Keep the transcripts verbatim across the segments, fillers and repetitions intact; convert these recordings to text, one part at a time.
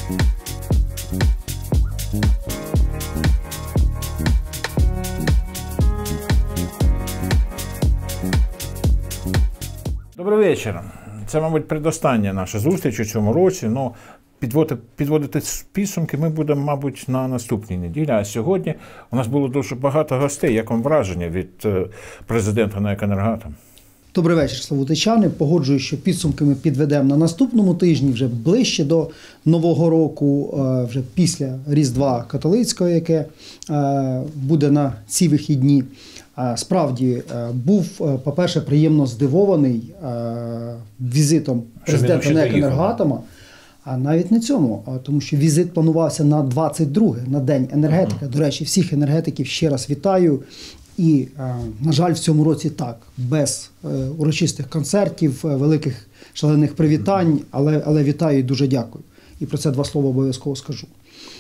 Добрий вечір. Це, мабуть, предостання наша зустріч у цьому році. Ну, підводити, підводити підсумки ми будемо, мабуть, на наступній неділі. А сьогодні у нас було дуже багато гостей. Як вам враження від президента НАЕК «Енергоатом»? Добрий вечір, славутичани. Погоджую, що підсумки ми підведемо на наступному тижні, вже ближче до Нового року, вже після Різдва католицького, яке буде на ці вихідні. Справді, був, по-перше, приємно здивований візитом президента НАЕК «Енергоатома», а навіть не цьому, тому що візит планувався на двадцять друге, на День енергетики. Uh-huh. До речі, всіх енергетиків ще раз вітаю. І, на жаль, в цьому році так, без урочистих концертів, великих шалених привітань, але, але вітаю і дуже дякую. І про це два слова обов'язково скажу.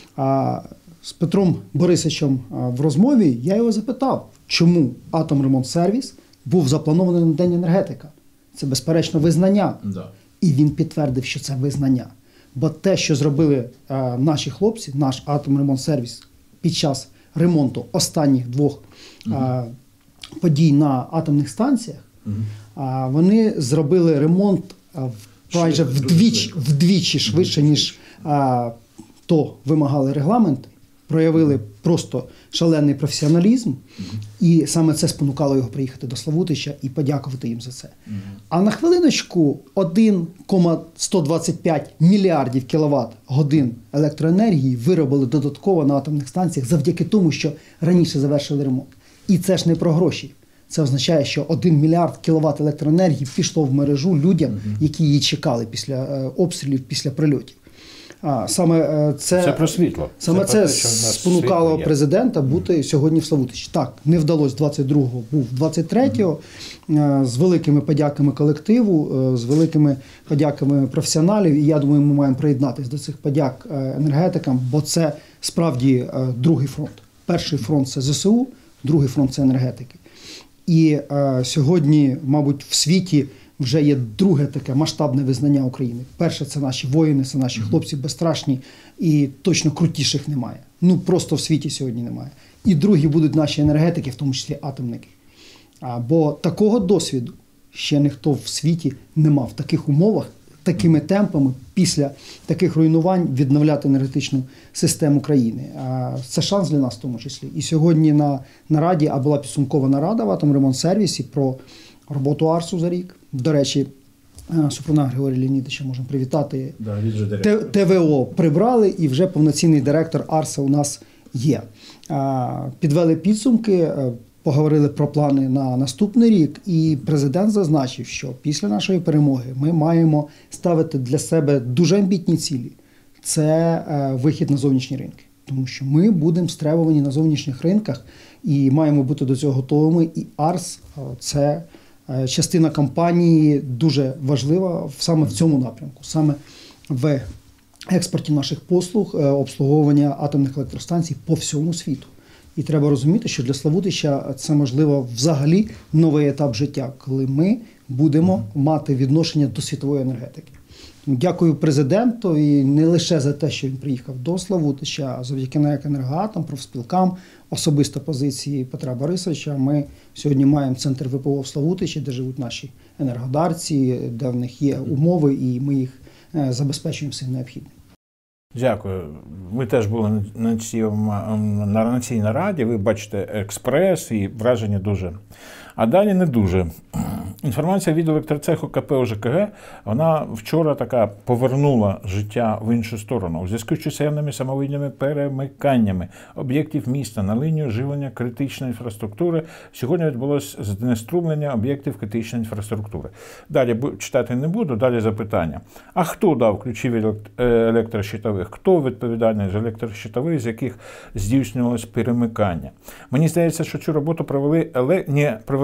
А з Петром Борисовичем в розмові я його запитав, чому «Атомремонтсервіс» був запланований на День енергетика. Це, безперечно, визнання. Да. І він підтвердив, що це визнання. Бо те, що зробили а, наші хлопці, наш «Атомремонтсервіс» під час ремонту останніх двох угу. а, подій на атомних станціях, угу. а, вони зробили ремонт а, майже вдвічі, вдвічі швидше, ніж а, то вимагали регламенти. Проявили просто шалений професіоналізм, uh-huh. і саме це спонукало його приїхати до Славутича і подякувати їм за це. Uh-huh. А на хвилиночку один цілих сто двадцять п'ять мільярдів кіловат-годин електроенергії виробили додатково на атомних станціях завдяки тому, що раніше завершили ремонт. І це ж не про гроші. Це означає, що один мільярд кіловат електроенергії пішло в мережу людям, uh-huh. які її чекали після е, обстрілів, після прильотів. А, саме це, це про світло. Саме це, це спонукало президента бути сьогодні в Славутичі. Так, не вдалося двадцять другого, був двадцять третього, mm-hmm. з великими подяками колективу, з великими подяками професіоналів. І я думаю, ми маємо приєднатися до цих подяк енергетикам, бо це справді другий фронт. Перший фронт – це ЗСУ, другий фронт – це енергетики. І а, сьогодні, мабуть, в світі вже є друге таке масштабне визнання України. Перше – це наші воїни, це наші mm-hmm. хлопці безстрашні, і точно крутіших немає. Ну, просто в світі сьогодні немає. І другі будуть наші енергетики, в тому числі атомники. А, бо такого досвіду ще ніхто в світі не мав. В таких умовах, такими темпами, після таких руйнувань відновляти енергетичну систему країни. А, це шанс для нас в тому числі. І сьогодні на нараді, а була підсумкова нарада в «Атомремонтсервісі» про роботу АРСу за рік. До речі, Супруна Григорія Леонідовича можемо привітати. Да, ТВО прибрали і вже повноцінний директор АРСа у нас є. Підвели підсумки, поговорили про плани на наступний рік, і президент зазначив, що після нашої перемоги ми маємо ставити для себе дуже амбітні цілі. Це вихід на зовнішні ринки. Тому що ми будемо стребувані на зовнішніх ринках і маємо бути до цього готовими. І АРС – це частина кампанії дуже важлива саме в цьому напрямку, саме в експорті наших послуг, обслуговування атомних електростанцій по всьому світу. І треба розуміти, що для Славутича це, можливо, взагалі новий етап життя, коли ми будемо мати відношення до світової енергетики. Дякую президенту і не лише за те, що він приїхав до Славутича, а завдяки НАЕК «Енергоатом», профспілкам, особисто позиції Петра Борисовича. Ми сьогодні маємо центр ВПО в Славутичі, де живуть наші енергодарці, де в них є умови, і ми їх забезпечуємо всім необхідним. Дякую. Ми теж були на цій, на цій нараді, ви бачите експрес і враження дуже. А далі не дуже. Інформація від електроцеху КП ОЖКГ, вона вчора така повернула життя в іншу сторону. У зв'язку з чисельними самовільними перемиканнями об'єктів міста на лінію живлення критичної інфраструктури сьогодні відбулося знеструмлення об'єктів критичної інфраструктури. Далі читати не буду, далі запитання. А хто дав ключі від електрощитових? Хто відповідальний за електрощитових, з яких здійснювалось перемикання? Мені здається, що цю роботу провели, не провели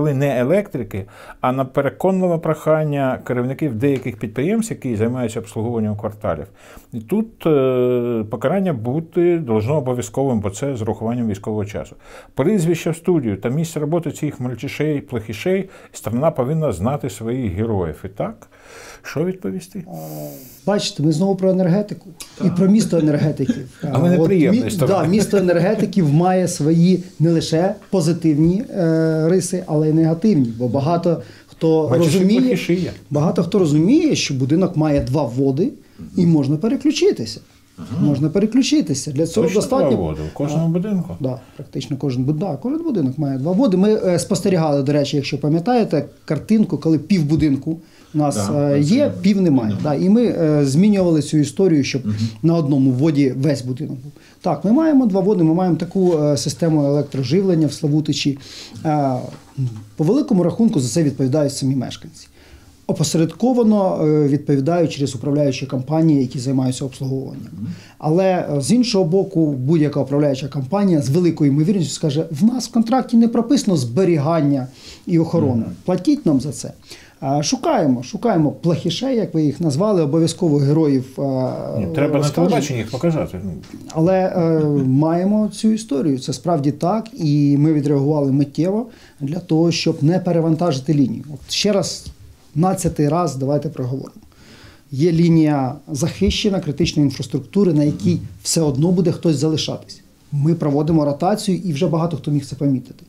відповіли не електрики, а на переконливе прохання керівників деяких підприємств, які займаються обслуговуванням кварталів. І тут е, покарання бути должно обов'язковим, бо це з урахуванням військового часу. Прізвище в студію та місце роботи цих мальчишей, плохішей, сторона повинна знати своїх героїв. І так, що відповісти? Бачите, ми знову про енергетику так. і про місто енергетиків. Але неприємна історія. Да, місто енергетиків має свої не лише позитивні е, риси, але й негативні. Бо багато хто Бачиш, розуміє, багато хто розуміє, що будинок має два вводи і можна переключитися. Ага. Можна переключитися. Для цього Точно достатньо два вводи в кожному будинку. Так, да, практично кожен будинок. Да, кожен будинок має два вводи. Ми е, спостерігали, до речі, якщо пам'ятаєте, картинку, коли пів будинку у нас да, е, є, пів немає. Да, і ми е, змінювали цю історію, щоб угу. на одному вводі весь будинок був. Так, ми маємо два вводи, ми маємо таку е, систему електроживлення в Славутичі. Е, по великому рахунку за це відповідають самі мешканці. Опосередковано відповідають через управляючі компанії, які займаються обслуговуванням. Але з іншого боку, будь-яка управляюча компанія з великою ймовірністю скаже, в нас в контракті не прописано зберігання і охорони. Платіть нам за це. Шукаємо, шукаємо плохішей, як ви їх назвали, обов'язково героїв. Ні, треба на телебаченні їх показати. Але е, маємо цю історію. Це справді так, і ми відреагували миттєво для того, щоб не перевантажити лінію. От ще раз, надцятий раз давайте проговоримо. Є лінія захищена критичної інфраструктури, на якій все одно буде хтось залишатись. Ми проводимо ротацію, і вже багато хто міг це помітити.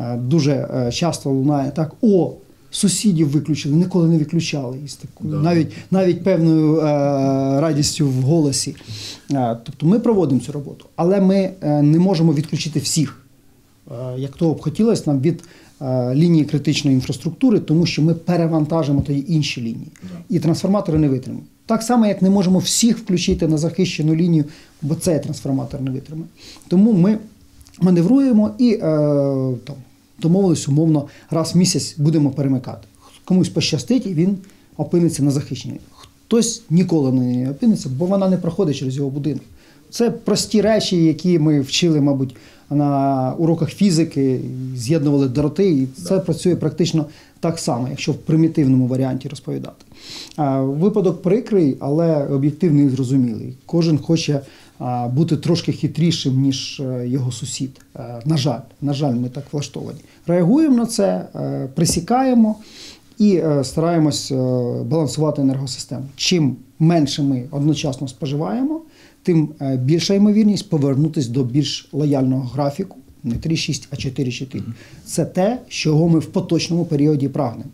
Дуже часто лунає так: о, сусідів виключили, ніколи не виключали. Із такою, да. навіть, навіть певною е, радістю в голосі. Е, тобто ми проводимо цю роботу, але ми е, не можемо відключити всіх, е, як того б хотілося нам, від лінії критичної інфраструктури, тому що ми перевантажимо тоді інші лінії. Да. І трансформатори не витримують. Так само, як не можемо всіх включити на захищену лінію, бо цей трансформатор не витримає. Тому ми маневруємо і е, там, домовились умовно, раз в місяць будемо перемикати. Комусь пощастить, і він опиниться на захищеній. Хтось ніколи не опиниться, бо вона не проходить через його будинок. Це прості речі, які ми вчили, мабуть, на уроках фізики, з'єднували дроти, і це да. працює практично так само, якщо в примітивному варіанті розповідати. Випадок прикрий, але об'єктивний і зрозумілий. Кожен хоче бути трошки хитрішим, ніж його сусід. На жаль, на жаль, ми так влаштовані. Реагуємо на це, присікаємо і стараємось балансувати енергосистему. Чим менше ми одночасно споживаємо, тим більша ймовірність повернутися до більш лояльного графіку, не три шість, а чотири чотири. Це те, чого ми в поточному періоді прагнемо.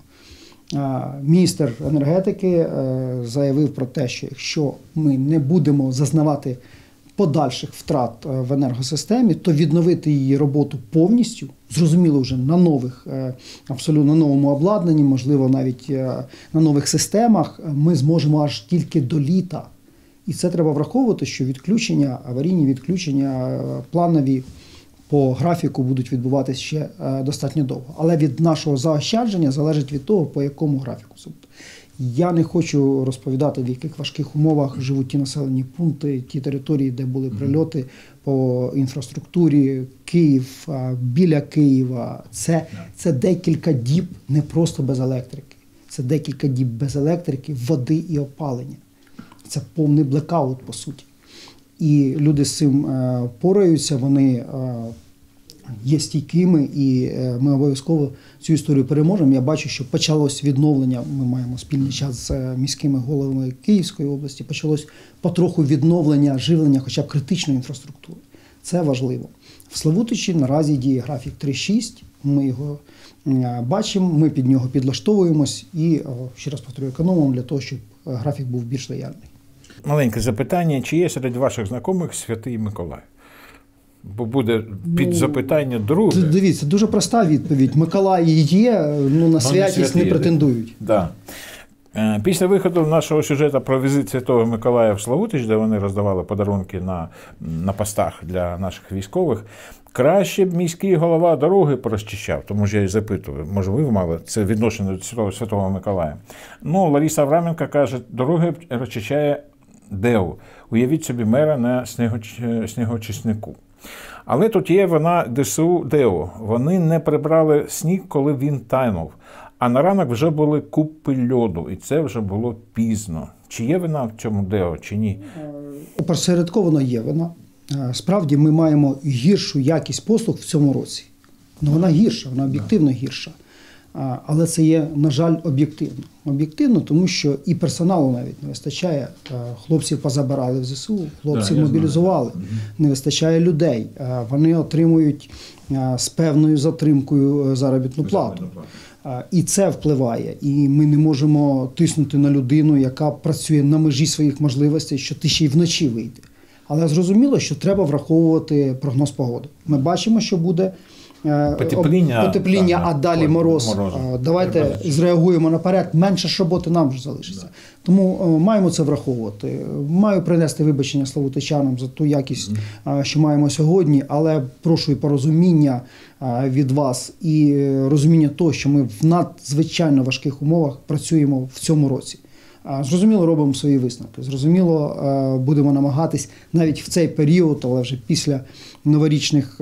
Міністр енергетики заявив про те, що якщо ми не будемо зазнавати подальших втрат в енергосистемі, то відновити її роботу повністю, зрозуміло вже на нових, абсолютно новому обладнанні, можливо навіть на нових системах, ми зможемо аж тільки до літа. І це треба враховувати, що відключення, аварійні відключення, планові по графіку будуть відбуватися ще достатньо довго. Але від нашого заощадження залежить від того, по якому графіку. Я не хочу розповідати, в яких важких умовах живуть ті населені пункти, ті території, де були прильоти по інфраструктурі, Київ, біля Києва. Це, це декілька діб не просто без електрики. Це декілька діб без електрики, води і опалення. Це повний блекаут, по суті. І люди з цим е, пораються, вони е, є стійкими, і е, ми обов'язково цю історію переможемо. Я бачу, що почалось відновлення, ми маємо спільний час з міськими головами Київської області, почалось потроху відновлення живлення хоча б критичної інфраструктури. Це важливо. В Славутичі наразі діє графік три шість, ми його е, бачимо, ми під нього підлаштовуємось і, е, ще раз повторюю, економимо для того, щоб графік був більш лояльний. Маленьке запитання, чи є серед ваших знайомих Святий Миколай? Бо буде під ну, запитання друге. Дивіться, дуже проста відповідь. Миколаї є, ну на святість не, не претендують. Да. Після виходу нашого сюжету про візит Святого Миколая в Славутич, де вони роздавали подарунки на, на постах для наших військових, краще б міський голова дороги порозчищав, тому що я і запитую, може ви мали це відношення до Святого Миколая. Ну, Лариса Авраменко каже, дороги розчищає ДЕУ. Уявіть собі мера на снігоч... снігочиснику. Але тут є вона ДСУ ДЕО. Вони не прибрали сніг, коли він тайнув. А на ранок вже були купи льоду, і це вже було пізно. Чи є вина в цьому ДЕО, чи ні? Опосередковано є вина. Справді ми маємо гіршу якість послуг в цьому році. Ну, вона гірша, вона об'єктивно гірша. Але це є, на жаль, об'єктивно. Об'єктивно, тому що і персоналу навіть не вистачає. Хлопців позабирали в ЗСУ, хлопців да, мобілізували, не вистачає людей. Вони отримують з певною затримкою заробітну плату. І це впливає. І ми не можемо тиснути на людину, яка працює на межі своїх можливостей, що ти ще й вночі вийде. Але зрозуміло, що треба враховувати прогноз погоди. Ми бачимо, що буде потепління, потепління так, а далі мороз. мороз. Давайте треба зреагуємо наперед, менше ж роботи нам вже залишиться. Да. Тому маємо це враховувати. Маю принести вибачення славутичанам за ту якість, mm. що маємо сьогодні, але прошу і порозуміння від вас, і розуміння того, що ми в надзвичайно важких умовах працюємо в цьому році. Зрозуміло, робимо свої висновки. Зрозуміло, будемо намагатись навіть в цей період, але вже після новорічних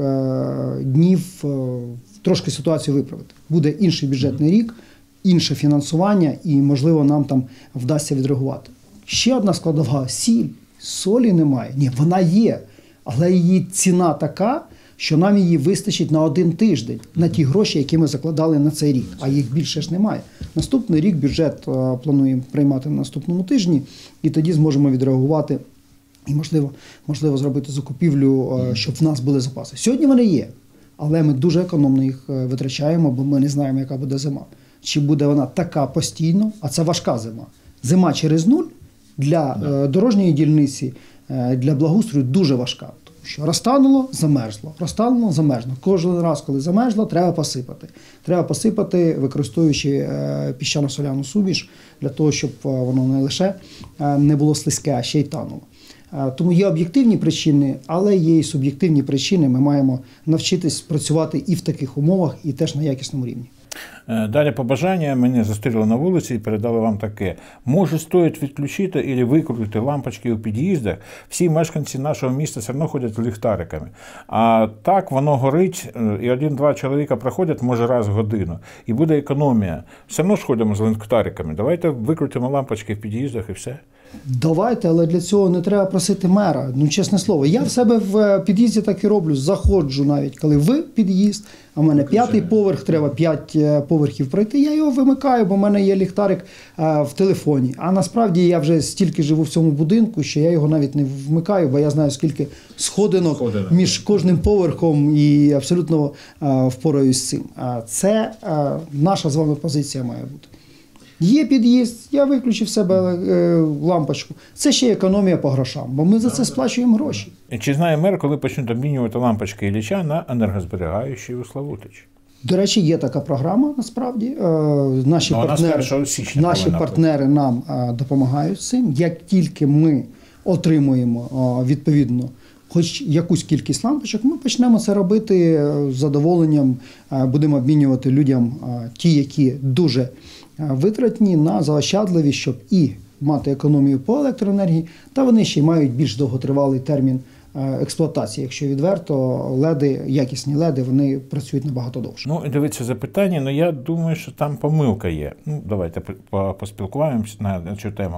днів, трошки ситуацію виправити. Буде інший бюджетний рік, інше фінансування і, можливо, нам там вдасться відреагувати. Ще одна складова – сіль. Солі немає. Ні, вона є, але її ціна така, що нам її вистачить на один тиждень, на ті гроші, які ми закладали на цей рік, а їх більше ж немає. Наступний рік бюджет плануємо приймати на наступному тижні, і тоді зможемо відреагувати і, можливо, можливо зробити закупівлю, щоб в нас були запаси. Сьогодні вони є, але ми дуже економно їх витрачаємо, бо ми не знаємо, яка буде зима. Чи буде вона така постійно, а це важка зима. Зима через нуль для да. дорожньої дільниці, для благоустрою дуже важка. Що розтануло, замерзло, розтануло, замерзло. Кожен раз, коли замерзло, треба посипати. Треба посипати, використовуючи піщано-соляну суміш, для того, щоб воно не лише не було слизьке, а ще й тануло. Тому є об'єктивні причини, але є і суб'єктивні причини. Ми маємо навчитись працювати і в таких умовах, і теж на якісному рівні. Далі побажання мене зустріли на вулиці і передали вам таке. Може, стоїть відключити або викрутити лампочки у під'їздах. Всі мешканці нашого міста все одно ходять з ліхтариками. А так воно горить, і один-два чоловіка проходять, може, раз в годину. І буде економія. Все одно ж ходимо з ліхтариками. Давайте викрутимо лампочки в під'їздах і все. Давайте, але для цього не треба просити мера. Ну, чесне слово, я в себе в під'їзді так і роблю. Заходжу навіть, коли ви під'їзд, а в мене п'ятий поверх, треба п'ять поверхів пройти, я його вимикаю, бо в мене є ліхтарик в телефоні. А насправді я вже стільки живу в цьому будинку, що я його навіть не вмикаю, бо я знаю, скільки сходинок Сходина. між кожним поверхом і абсолютно впораюсь з цим. Це наша з вами позиція має бути. Є під'їзд, я виключив в себе лампочку. Це ще економія по грошам, бо ми за це сплачуємо гроші. Чи знає мер, коли почнуть обмінювати лампочки Ілліча на енергозберігаючі у Славутичі? До речі, є така програма, насправді. Наші, партнери, наші партнери нам допомагають з цим. Як тільки ми отримуємо відповідно хоч якусь кількість лампочок, ми почнемо це робити з задоволенням, будемо обмінювати людям ті, які дуже витратні, на заощадливі, щоб і мати економію по електроенергії, та вони ще й мають більш довготривалий термін експлуатації. Якщо відверто, леди, якісні леди, вони працюють набагато довше. Ну, дивіться запитання, але я думаю, що там помилка є. Ну, давайте поспілкуємося на цю тему.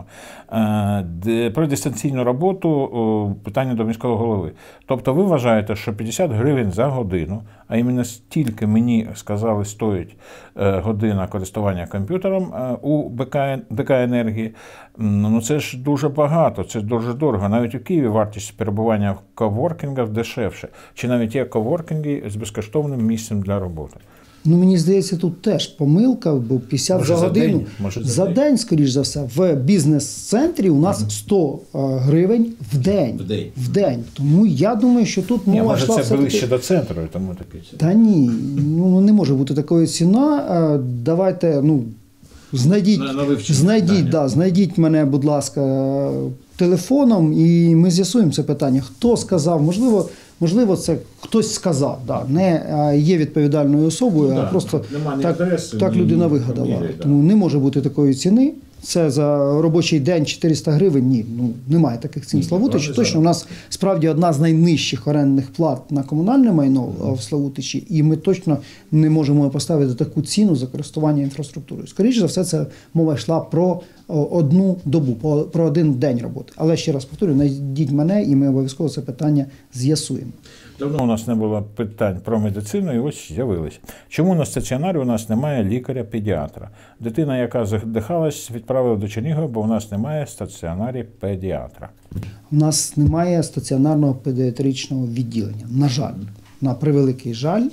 Про дистанційну роботу питання до міського голови. Тобто ви вважаєте, що п'ятдесят гривень за годину, а іменно стільки мені сказали стоїть година користування комп'ютером у ДК «Енергії», ну це ж дуже багато, це дуже дорого. Навіть у Києві вартість перебування в коворкінгах дешевше. Чи навіть є коворкінги з безкоштовним місцем для роботи? Ну, мені здається, тут теж помилка, бо п'ятдесят може, за годину. За день, за, за день, день скоріш за все. В бізнес-центрі у нас сто гривень в день. В день. В день. Тому я думаю, що тут мова може йшла це ближче до центру, тому таке. Та ні, ну не може бути такої ціна. Давайте, ну, знайдіть, на, на знайдіть, да, знайдіть мене, будь ласка, телефоном, і ми з'ясуємо це питання. Хто сказав, можливо, Можливо, це хтось сказав, да, не є відповідальною особою, ну, а да, просто так, адреси, так людина вигадала. Міряють, тому да. не може бути такої ціни. Це за робочий день чотириста гривень? Ні, ну немає таких цін в Славутичі. Точно, у нас справді одна з найнижчих орендних плат на комунальне майно в Славутичі, і ми точно не можемо поставити таку ціну за користування інфраструктурою. Скоріше за все, це мова йшла про одну добу, про один день роботи. Але ще раз повторюю, знайдіть мене, і ми обов'язково це питання з'ясуємо. Давно у нас не було питань про медицину, і ось з'явились. Чому на стаціонарі у нас немає лікаря-педіатра? Дитина, яка задихалась, відправили до Чернігова, бо у нас немає стаціонарі педіатра. У нас немає стаціонарного педіатричного відділення. На жаль, на превеликий жаль,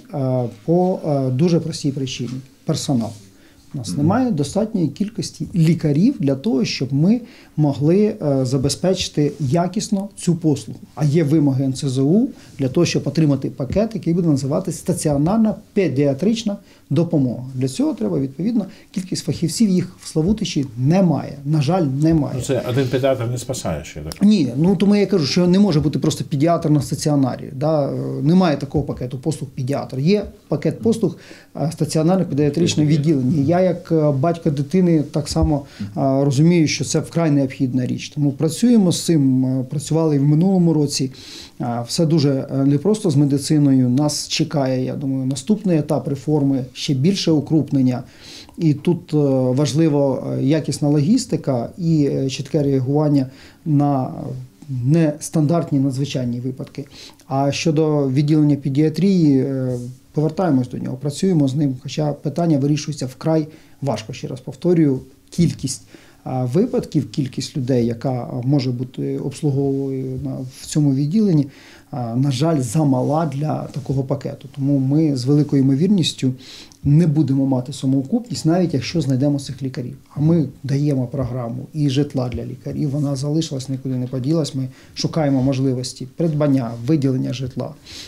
по дуже простій причині – персонал. У нас немає достатньої кількості лікарів для того, щоб ми могли забезпечити якісно цю послугу. А є вимоги ен це зе у для того, щоб отримати пакет, який буде називатися стаціонарна педіатрична допомога. Для цього треба, відповідно, кількість фахівців, їх в Славутичі немає. На жаль, немає. Ну, це один педіатр не спасає ще, так? Ні, ну тому я кажу, що не може бути просто педіатр на стаціонарі. Да? Немає такого пакету послуг педіатр. Є пакет послуг стаціонарне педіатричне відділення. Я як батько дитини так само розумію, що це вкрай необхідна річ. Тому працюємо з цим, працювали і в минулому році. Все дуже непросто з медициною. Нас чекає, я думаю, наступний етап реформи, ще більше укрупнення. І тут важливо якісна логістика і чітке реагування на нестандартні надзвичайні випадки. А щодо відділення педіатрії, повертаємось до нього, працюємо з ним, хоча питання вирішується вкрай важко. Ще раз повторюю, кількість випадків, кількість людей, яка може бути обслуговуваною в цьому відділенні, на жаль, замала для такого пакету. Тому ми з великою ймовірністю не будемо мати самоокупність, навіть якщо знайдемо цих лікарів. А ми даємо програму і житла для лікарів, вона залишилась, нікуди не поділась. Ми шукаємо можливості придбання, виділення житла.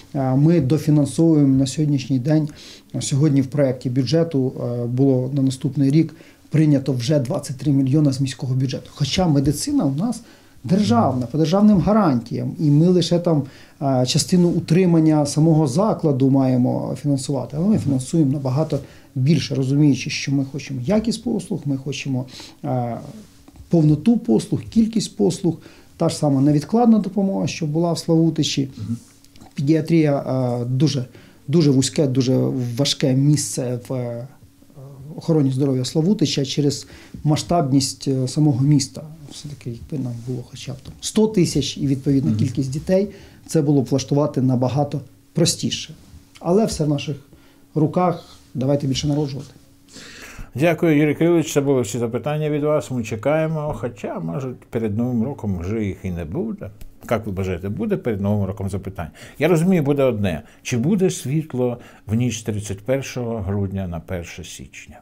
Ми дофінансовуємо на сьогоднішній день, сьогодні в проєкті бюджету було на наступний рік прийнято вже двадцять три мільйони з міського бюджету. Хоча медицина у нас державна, по державним гарантіям, і ми лише там частину утримання самого закладу маємо фінансувати, але ми фінансуємо набагато більше, розуміючи, що ми хочемо якість послуг, ми хочемо повноту послуг, кількість послуг, та ж сама невідкладна допомога, що була в Славутичі. Педіатрія дуже, дуже вузьке, дуже важке місце в охороні здоров'я Славутича через масштабність самого міста. Все-таки, якби нам було хоча б там сто тисяч і відповідна mm-hmm. кількість дітей, це було б влаштувати набагато простіше. Але все в наших руках, давайте більше народжувати. Дякую, Юрій Кирилович, це були всі запитання від вас, ми чекаємо, хоча, може, перед Новим роком вже їх і не буде. Як ви бажаєте, буде перед Новим роком запитань? Я розумію, буде одне. Чи буде світло в ніч тридцять першого грудня на перше січня?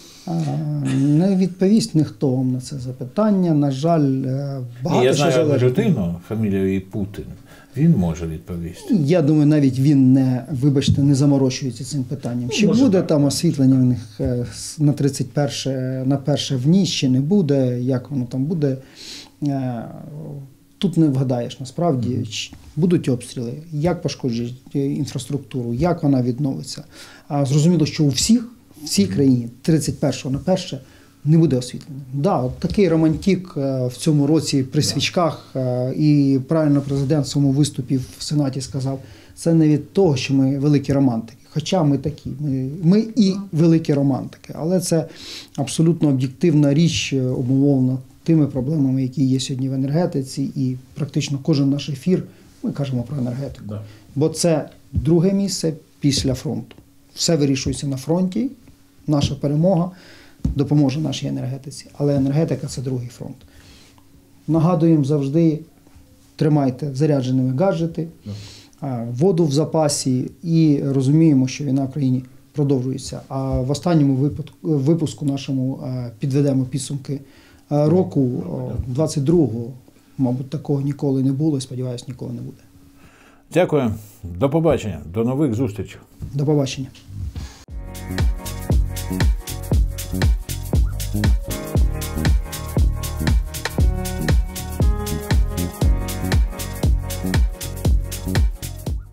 Не відповість ніхто вам на це запитання. На жаль, багато Я що знаю залежить. людину, фамілією Путін. Він може відповісти. Я думаю, навіть він не, вибачте, не заморочується цим питанням. Чи може буде так. там освітлення в них на тридцять перше, на перше в ніч, чи не буде, як воно там буде. Тут не вгадаєш, насправді, mm-hmm. будуть обстріли, як пошкоджують інфраструктуру, як вона відновиться. А зрозуміло, що у всіх, в всій країні тридцять першого на перше не буде освітлення. Да, от такий романтик в цьому році при свічках, і правильно президент в своєму виступі в Сенаті сказав, це не від того, що ми великі романтики. Хоча ми такі, ми, ми і великі романтики, але це абсолютно об'єктивна річ, обумовлена тими проблемами, які є сьогодні в енергетиці, і практично кожен наш ефір, ми кажемо про енергетику. Да. Бо це друге місце після фронту. Все вирішується на фронті, наша перемога допоможе нашій енергетиці, але енергетика – це другий фронт. Нагадуємо завжди, тримайте зарядженими гаджети, да. воду в запасі і розуміємо, що війна в країні продовжується. А в останньому випуску, випуску нашому підведемо підсумки року двадцять другого, мабуть, такого ніколи не було, сподіваюся, ніколи не буде. Дякую. До побачення. До нових зустрічей. До побачення.